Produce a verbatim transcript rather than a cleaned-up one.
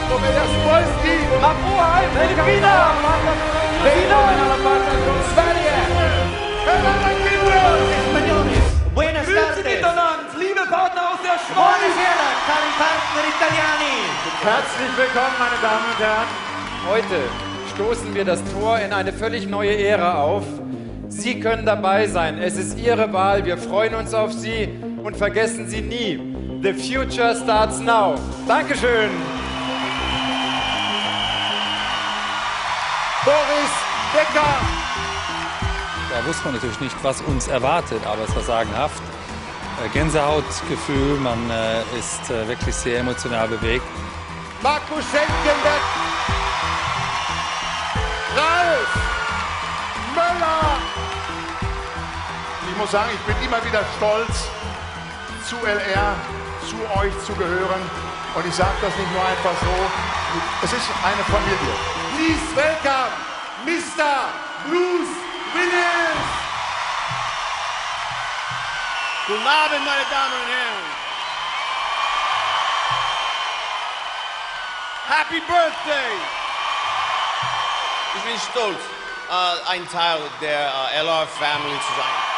Tobias Wolski. Mapuaj, Filipina. Sverige. Fernanda Kypros. Buenas tardes. Liebe Partner aus der Schweiz. Buonasera, cari partner italiani. Herzlich willkommen, meine Damen und Herren. Heute stoßen wir das Tor in eine völlig neue Ära auf. Sie können dabei sein. Es ist Ihre Wahl. Wir freuen uns auf Sie und vergessen Sie nie. The future starts now. Dankeschön. Boris Becker. Da wusste man natürlich nicht, was uns erwartet, aber es war sagenhaft. Gänsehautgefühl, man äh, ist äh, wirklich sehr emotional bewegt. Markus Schenkenberg. Ralf Möller. Ich muss sagen, ich bin immer wieder stolz, zu L R, zu euch zu gehören. Und ich sage das nicht nur einfach so. Es ist eine Familie. Please welcome Mister Bruce Willis. Guten Abend, meine Damen und Herren. Happy Birthday! Ich bin stolz, äh, ein Teil der äh, L R Family zu sein.